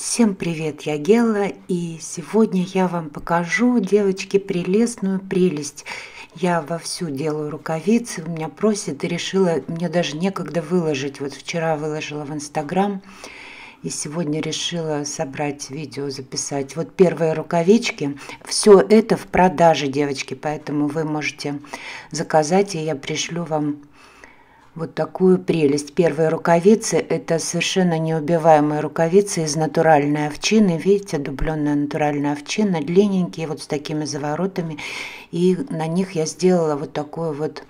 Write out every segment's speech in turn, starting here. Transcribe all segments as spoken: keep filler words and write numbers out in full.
Всем привет, я Гела, и сегодня я вам покажу, девочки, прелестную прелесть. Я вовсю делаю рукавицы, меня просят, и решила, мне даже некогда выложить. Вот вчера выложила в Инстаграм, и сегодня решила собрать видео, записать. Вот первые рукавички, все это в продаже, девочки, поэтому вы можете заказать, и я пришлю вам вот такую прелесть. Первые рукавицы — это совершенно неубиваемые рукавицы из натуральной овчины. Видите, дубленная натуральная овчина, длинненькие, вот с такими заворотами. И на них я сделала вот такую вот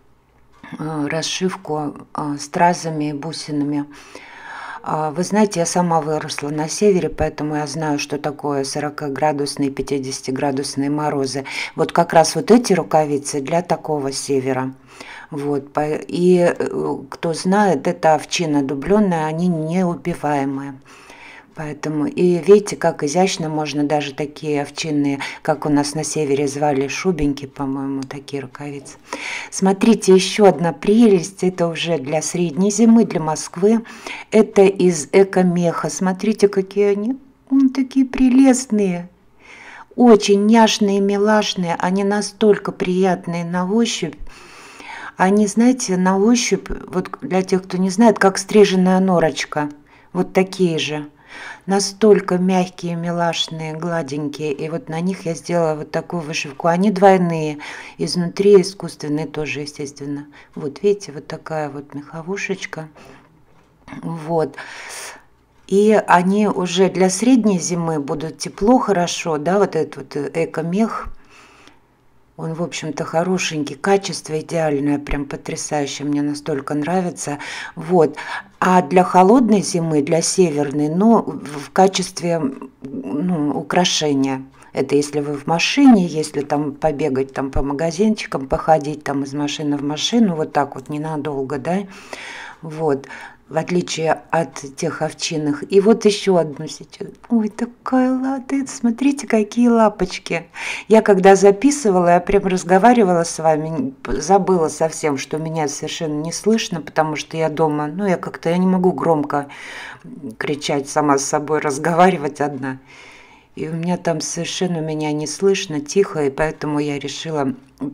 э, расшивку э, стразами и бусинами. Вы знаете, я сама выросла на севере, поэтому я знаю, что такое сорокаградусные, пятидесятиградусные морозы. Вот как раз вот эти рукавицы для такого севера. Вот, и кто знает, это овчина дубленная, они неубиваемые. Поэтому, и видите, как изящно можно даже такие овчинные, как у нас на севере звали, шубеньки, по-моему, такие рукавицы. Смотрите, еще одна прелесть, это уже для средней зимы, для Москвы. Это из эко-меха. Смотрите, какие они, они такие прелестные. Очень няшные, милашные, они настолько приятные на ощупь. Они, знаете, на ощупь, вот для тех, кто не знает, как стриженная норочка. Вот такие же. Настолько мягкие, милашные, гладенькие. И вот на них я сделала вот такую вышивку. Они двойные. Изнутри искусственные тоже, естественно. Вот видите, вот такая вот меховушечка. Вот. И они уже для средней зимы будут тепло, хорошо. Да, вот этот вот эко-мех. Он, в общем-то, хорошенький, качество идеальное, прям потрясающее, мне настолько нравится. Вот. А для холодной зимы, для северной, ну, в качестве ну, украшения. Это если вы в машине, если там побегать там по магазинчикам, походить там из машины в машину, вот так вот ненадолго, да, вот. В отличие от тех овчинных. И вот еще одну сейчас. Ой, такая ладная. Смотрите, какие лапочки. Я когда записывала, я прям разговаривала с вами, забыла совсем, что меня совершенно не слышно, потому что я дома, ну, я как-то, я не могу громко кричать сама с собой, разговаривать одна. И у меня там совершенно меня не слышно, тихо, и поэтому я решила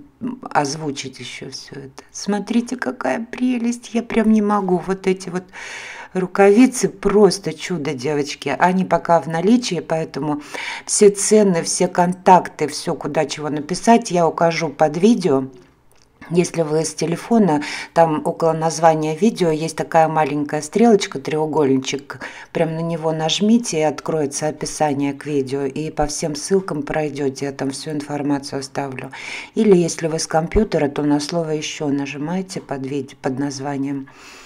озвучить еще все это. Смотрите, какая прелесть, я прям не могу. Вот эти вот рукавицы просто чудо, девочки. Они пока в наличии, поэтому все цены, все контакты, все, куда чего написать, я укажу под видео. Если вы с телефона, там около названия видео есть такая маленькая стрелочка, треугольничек, прям на него нажмите, и откроется описание к видео, и по всем ссылкам пройдете, я там всю информацию оставлю. Или если вы с компьютера, то на слово «еще» нажимаете под, видео, под названием,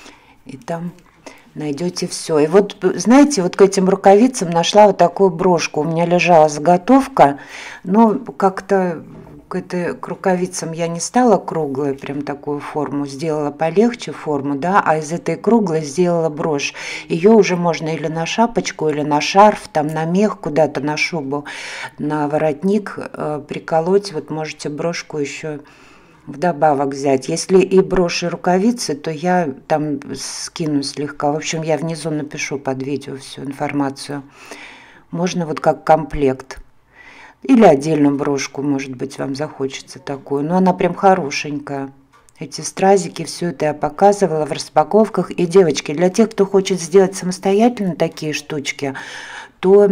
и там найдете все. И вот, знаете, вот к этим рукавицам нашла вот такую брошку. У меня лежала заготовка, но как-то к, этой, к рукавицам я не стала круглой, прям такую форму, сделала полегче форму, да, а из этой круглой сделала брошь. Ее уже можно или на шапочку, или на шарф, там на мех, куда-то на шубу, на воротник э, приколоть. Вот можете брошку еще вдобавок взять. Если и брошь, и рукавицы, то я там скину слегка. В общем, я внизу напишу под видео всю информацию. Можно вот как комплект. Или отдельную брошку, может быть, вам захочется такую. Но она прям хорошенькая. Эти стразики, все это я показывала в распаковках. И, девочки, для тех, кто хочет сделать самостоятельно такие штучки, то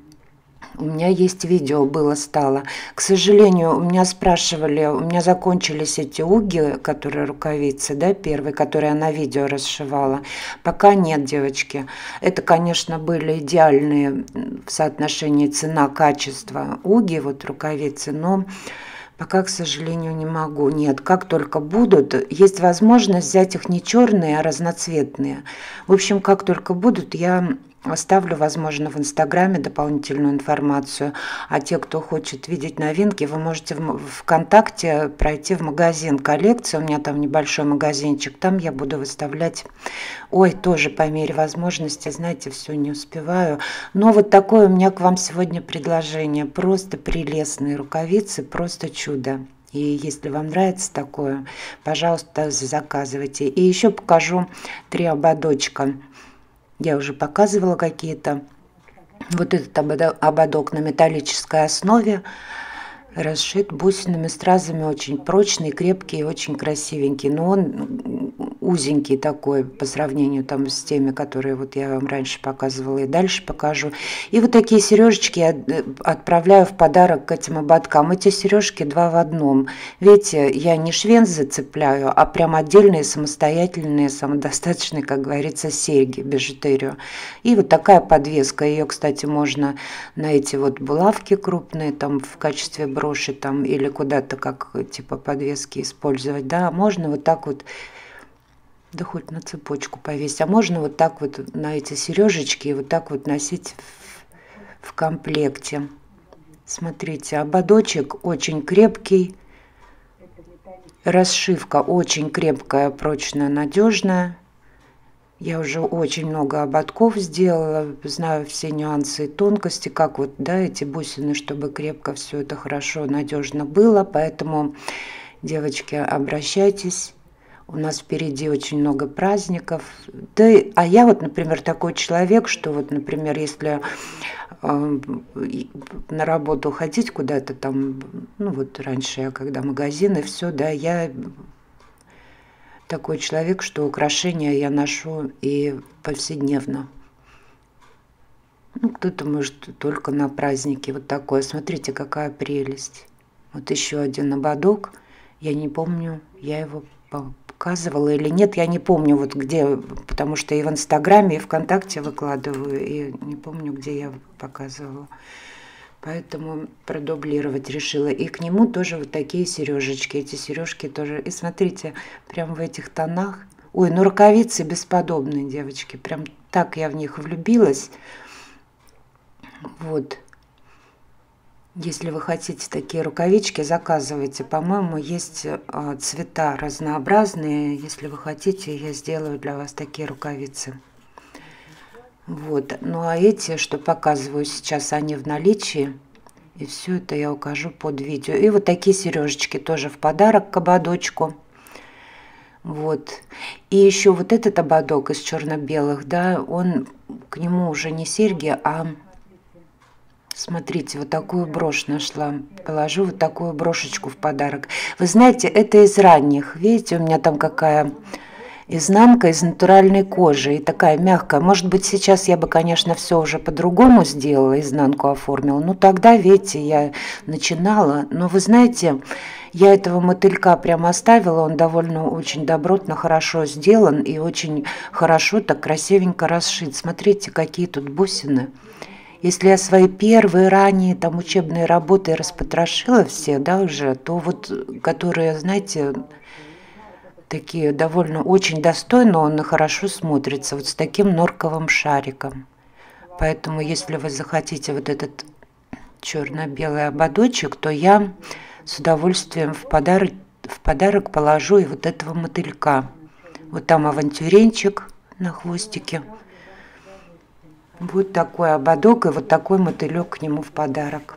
у меня есть видео, было, стало. К сожалению, у меня спрашивали, у меня закончились эти уги, которые рукавицы, да, первые, которые я на видео расшивала. Пока нет, девочки. Это, конечно, были идеальные в соотношении цена-качество уги, вот рукавицы, но пока, к сожалению, не могу. Нет, как только будут, есть возможность взять их не черные, а разноцветные. В общем, как только будут, я оставлю, возможно, в Инстаграме дополнительную информацию. А те, кто хочет видеть новинки, вы можете в ВКонтакте пройти в магазин коллекции. У меня там небольшой магазинчик. Там я буду выставлять. Ой, тоже по мере возможности. Знаете, все не успеваю. Но вот такое у меня к вам сегодня предложение. Просто прелестные рукавицы, просто чудо. И если вам нравится такое, пожалуйста, заказывайте. И еще покажу три ободочка. Я уже показывала какие-то. Вот этот ободок на металлической основе, расшит бусинами, стразами, очень прочный, крепкий, очень красивенький. Но он узенький такой по сравнению там с теми, которые вот я вам раньше показывала и дальше покажу. И вот такие сережечки я отправляю в подарок к этим ободкам. Эти сережки два в одном. Видите, я не швензы цепляю, а прям отдельные самостоятельные, самодостаточные, как говорится, серьги, бижутерию. И вот такая подвеска. Ее, кстати, можно на эти вот булавки крупные там в качестве броши там или куда-то как типа подвески использовать. Да, можно вот так вот, да хоть на цепочку повесить, а можно вот так вот на эти сережечки вот так вот носить в, в комплекте. Смотрите, ободочек очень крепкий, расшивка очень крепкая, прочная, надежная. Я уже очень много ободков сделала, знаю все нюансы и тонкости, как вот, да, эти бусины, чтобы крепко все это хорошо, надежно было. Поэтому, девочки, обращайтесь. У нас впереди очень много праздников. Да, а я вот, например, такой человек, что вот, например, если э, на работу ходить куда-то там, ну вот раньше я когда магазины, все, да, я такой человек, что украшения я ношу и повседневно. Ну, кто-то может только на праздники. Вот такое. Смотрите, какая прелесть. Вот еще один ободок. Я не помню, я его показывала или нет. Я не помню, вот где, потому что и в Инстаграме, и ВКонтакте выкладываю, и не помню, где я показывала. Поэтому продублировать решила. И к нему тоже вот такие сережечки. Эти сережки тоже. И смотрите, прям в этих тонах. Ой, ну рукавицы бесподобные, девочки. Прям так я в них влюбилась. Вот. Если вы хотите такие рукавички, заказывайте. По-моему, есть цвета разнообразные. Если вы хотите, я сделаю для вас такие рукавицы. Вот. Ну а эти, что показываю сейчас, они в наличии. И все это я укажу под видео. И вот такие сережечки тоже в подарок к ободочку. Вот. И еще вот этот ободок из черно-белых, да, он, к нему уже не серьги, а смотрите, вот такую брошь нашла. Положу вот такую брошечку в подарок. Вы знаете, это из ранних. Видите, у меня там какая изнанка из натуральной кожи и такая мягкая. Может быть, сейчас я бы, конечно, все уже по-другому сделала, изнанку оформила. Но тогда, видите, я начинала. Но вы знаете, я этого мотылька прямо оставила. Он довольно очень добротно, хорошо сделан и очень хорошо, так красивенько расшит. Смотрите, какие тут бусины. Если я свои первые ранние там учебные работы распотрошила все, да, уже, то вот, которые, знаете, такие довольно очень достойно, он и хорошо смотрится вот с таким норковым шариком. Поэтому, если вы захотите вот этот черно-белый ободочек, то я с удовольствием в подарок, в подарок положу и вот этого мотылька. Вот там авантюренчик на хвостике. Вот такой ободок и вот такой мотылек к нему в подарок.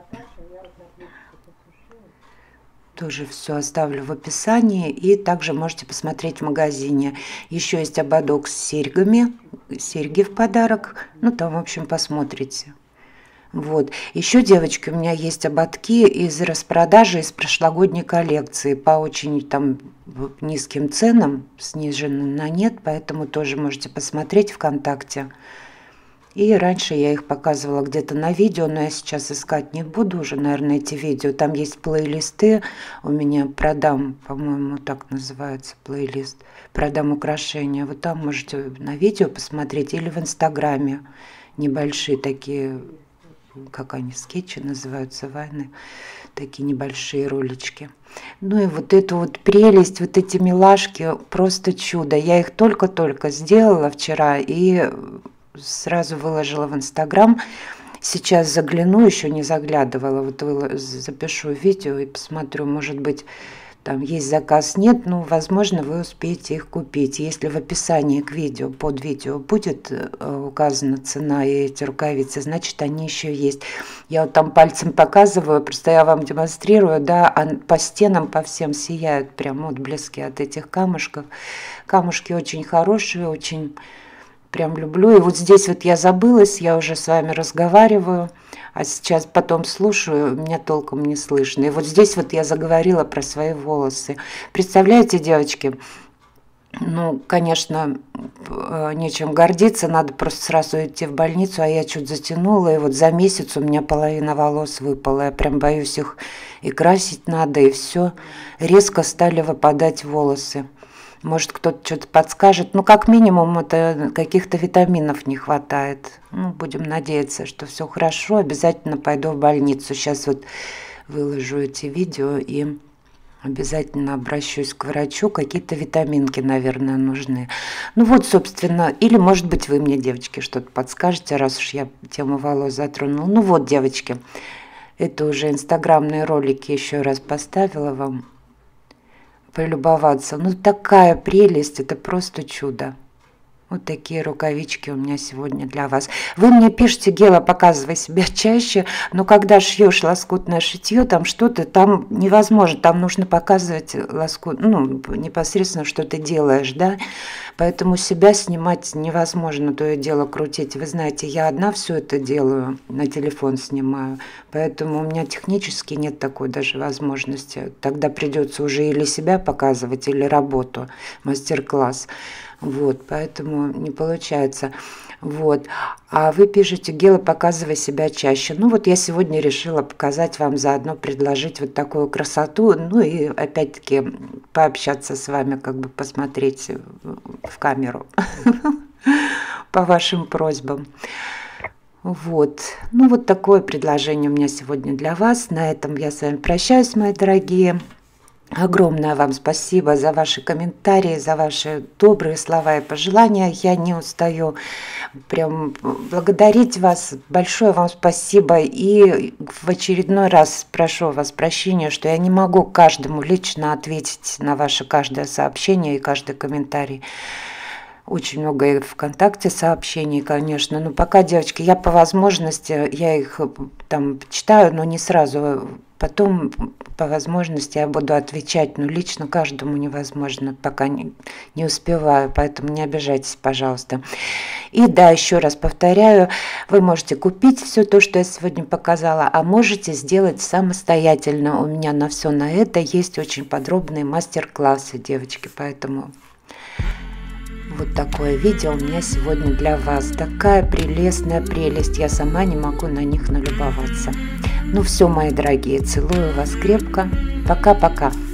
Тоже все оставлю в описании. И также можете посмотреть в магазине. Еще есть ободок с серьгами. Серьги в подарок. Ну, там, в общем, посмотрите. Вот. Еще, девочки, у меня есть ободки из распродажи, из прошлогодней коллекции. По очень там низким ценам. Снижены на нет. Поэтому тоже можете посмотреть ВКонтакте. И раньше я их показывала где-то на видео, но я сейчас искать не буду уже, наверное, эти видео. Там есть плейлисты, у меня продам, по-моему, так называется плейлист, продам украшения. Вот там можете на видео посмотреть или в Инстаграме небольшие такие, как они, скетчи называются, вайны, такие небольшие ролички. Ну и вот эту вот прелесть, вот эти милашки, просто чудо. Я их только-только сделала вчера и сразу выложила в Инстаграм. Сейчас загляну, еще не заглядывала. Вот запишу видео и посмотрю, может быть, там есть заказ, нет. Ну, возможно, вы успеете их купить. Если в описании к видео, под видео будет указана цена и эти рукавицы, значит, они еще есть. Я вот там пальцем показываю, просто я вам демонстрирую, да, а по стенам, по всем сияют прям отблески от этих камушков. Камушки очень хорошие, очень Прям люблю. И вот здесь вот я забылась, я уже с вами разговариваю, а сейчас потом слушаю, меня толком не слышно. И вот здесь вот я заговорила про свои волосы. Представляете, девочки, ну, конечно, нечем гордиться, надо просто сразу идти в больницу, а я чуть затянула, и вот за месяц у меня половина волос выпала. Я прям боюсь, их и красить надо, и все. Резко стали выпадать волосы. Может, кто-то что-то подскажет. Ну, как минимум, это каких-то витаминов не хватает. Ну, будем надеяться, что все хорошо. Обязательно пойду в больницу. Сейчас вот выложу эти видео и обязательно обращусь к врачу. Какие-то витаминки, наверное, нужны. Ну вот, собственно, или, может быть, вы мне, девочки, что-то подскажете, раз уж я тему волос затронула. Ну вот, девочки, это уже инстаграмные ролики еще раз поставила вам. Полюбоваться. Ну, такая прелесть, это просто чудо. Вот такие рукавички у меня сегодня для вас. Вы мне пишете, Гела, показывай себя чаще, но когда шьешь лоскутное шитье, там что-то, там невозможно, там нужно показывать лоскут, ну, непосредственно, что ты делаешь, да, поэтому себя снимать невозможно, то и дело крутить. Вы знаете, я одна все это делаю, на телефон снимаю, поэтому у меня технически нет такой даже возможности. Тогда придется уже или себя показывать, или работу, мастер-класс. Вот, поэтому не получается. Вот. А вы пишете, Гела, показывай себя чаще. Ну вот я сегодня решила показать вам, заодно предложить вот такую красоту, ну и опять-таки пообщаться с вами, как бы посмотреть в камеру по вашим просьбам. Вот. Ну вот такое предложение у меня сегодня для вас. На этом я с вами прощаюсь, мои дорогие. Огромное вам спасибо за ваши комментарии, за ваши добрые слова и пожелания. Я не устаю прям благодарить вас. Большое вам спасибо. И в очередной раз прошу вас прощения, что я не могу каждому лично ответить на ваше каждое сообщение и каждый комментарий. Очень много и ВКонтакте сообщений, конечно. Но пока, девочки, я по возможности, я их там читаю, но не сразу. Потом, по возможности, я буду отвечать. Но лично каждому невозможно, пока не, не успеваю. Поэтому не обижайтесь, пожалуйста. И да, еще раз повторяю, вы можете купить все то, что я сегодня показала, а можете сделать самостоятельно. У меня на все на это есть очень подробные мастер-классы, девочки. Поэтому... Вот такое видео у меня сегодня для вас. Такая прелестная прелесть. Я сама не могу на них налюбоваться. Ну все, мои дорогие, целую вас крепко. Пока-пока.